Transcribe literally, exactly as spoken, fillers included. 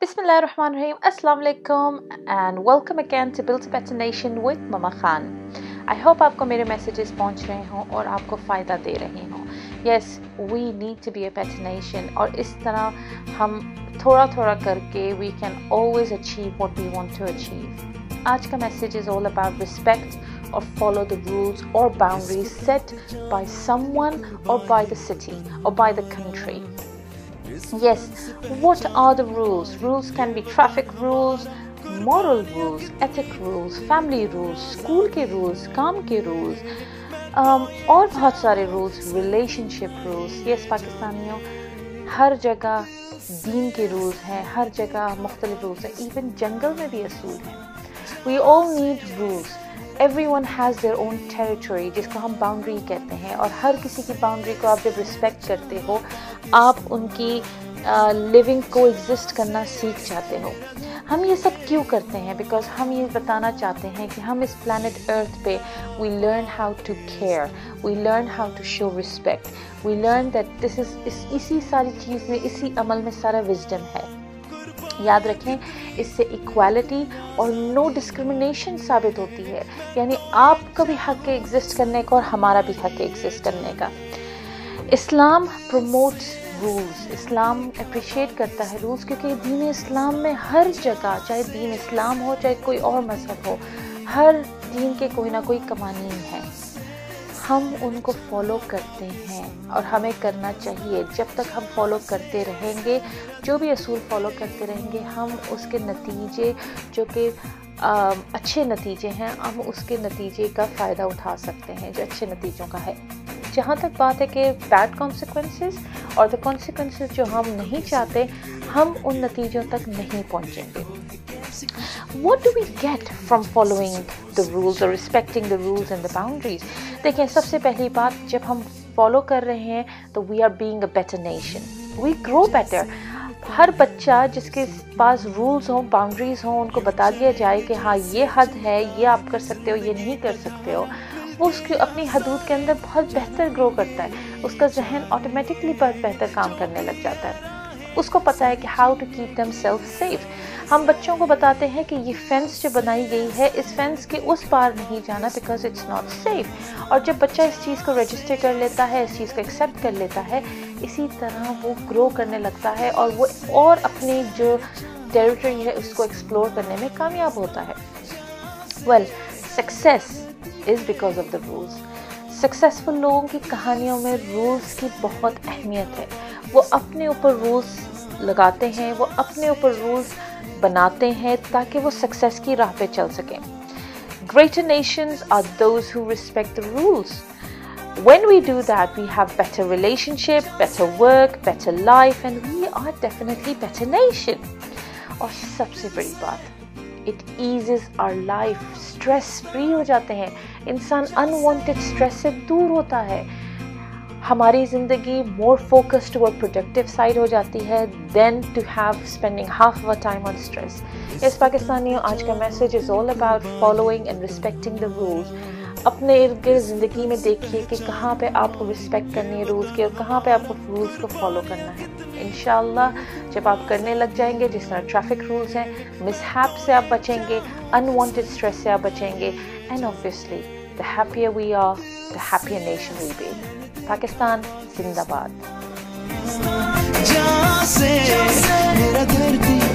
Bismillahirrahmanirrahim. Assalamu alaikum and welcome again to Build a Better Nation with Mama Khan. I hope आपको मेरे messages पहुंच रहे हों और आपको फ़ायदा दे रहे हों. Yes, we need to be a better nation और इस तरह हम थोड़ा थोड़ा करके we can always achieve what we want to achieve. आज का message is all about respect or follow the rules or boundaries set by someone or by the city or by the country. Yes, what are the rules? Rules can be traffic rules, moral rules, ethic rules, family rules, school के rules, काम के rules, um, और बहुत सारे rules, relationship rules. Yes, पाकिस्तानियों, हर जगह दीन के rules हैं, हर जगह मुख्तलिफ rules हैं, even जंगल में भी असूल हैं. We all need rules. Everyone has their own territory, जिसको हम boundary कहते हैं, और हर किसी की boundary को आप जब respect करते हो, आप उनकी लिविंग को एग्जिस्ट करना सीख जाते हो. हम ये सब क्यों करते हैं? बिकॉज हम ये बताना चाहते हैं कि हम इस प्लैनेट अर्थ पे we learn how to care, we learn how to show respect, we learn that this is इसी सारी चीज़ में, इसी अमल में सारा विजडम है. याद रखें, इससे इक्वालिटी और नो डिस्क्रिमिनेशन साबित होती है. यानी आपका भी हक है एग्जिस्ट करने का और हमारा भी हक है एग्जिस्ट करने का. इस्लाम प्रमोट्स रूल्स, इस्लाम अप्रिशिएट करता है रूल्स, क्योंकि दीन इस्लाम में हर जगह, चाहे दीन इस्लाम हो चाहे कोई और मज़हब हो, हर दीन के कोई ना कोई कवानीन है. हम उनको फॉलो करते हैं और हमें करना चाहिए. जब तक हम फॉलो करते रहेंगे, जो भी असूल फॉलो करते रहेंगे, हम उसके नतीजे जो कि अच्छे नतीजे हैं, हम उसके नतीजे का फ़ायदा उठा सकते हैं जो अच्छे नतीजों का है. जहाँ तक बात है कि बैड कॉन्सिक्वेंसेस और द कॉन्सिक्वेंसेस जो हम नहीं चाहते, हम उन नतीजों तक नहीं पहुँचेंगे. What do we get from following the rules or respecting the rules and the boundaries? देखें, सबसे पहली बात, जब हम फॉलो कर रहे हैं तो we are being a better nation. We grow better. हर बच्चा जिसके पास रूल्स हों, बाउंड्रीज हों, उनको बता दिया जाए कि हाँ ये हद है, ये आप कर सकते हो, ये नहीं कर सकते हो, वो उसकी अपनी हदूद के अंदर बहुत बेहतर ग्रो करता है. उसका जहन ऑटोमेटिकली बहुत बेहतर काम करने लग जाता है. उसको पता है कि how to keep them self safe. हम बच्चों को बताते हैं कि ये फेंस जो बनाई गई है, इस फेंस के उस पार नहीं जाना बिकॉज इट्स नॉट सेफ. और जब बच्चा इस चीज़ को रजिस्टर कर लेता है, इस चीज़ को एक्सेप्ट कर लेता है, इसी तरह वो ग्रो करने लगता है और वो और अपनी जो टेरिटरी है उसको एक्सप्लोर करने में कामयाब होता है. Well, success is because of the rules. Successful लोगों की कहानियों में रूल्स की बहुत अहमियत है. वो अपने ऊपर रूल्स लगाते हैं, वो अपने ऊपर रूल्स बनाते हैं ताकि वो सक्सेस की राह पे चल सकें. Greater nations are those who respect the rules. When we do that, we have better relationship, better work, better life, and we are definitely better nation. और सबसे बड़ी बात, it eases our life. Stress free हो जाते हैं, इंसान unwanted stress से दूर होता है. हमारी ज़िंदगी more focused और productive side हो जाती है than to have spending half of our time on stress. Yes, पाकिस्तानियों, आज का message is all about following and respecting the rules. अपने इर्द गिर्द ज़िंदगी में देखिए कि कहाँ पे आपको रिस्पेक्ट करनी है रूल्स की और कहाँ पे आपको रूल्स को फॉलो करना है. इंशाल्लाह जब आप करने लग जाएंगे, जिस तरह ट्रैफिक रूल्स हैं, मिसहैप से आप बचेंगे, अनवांटेड स्ट्रेस से आप बचेंगे, and obviously the happier we are, the happier nation will be. Pakistan जिंदाबाद.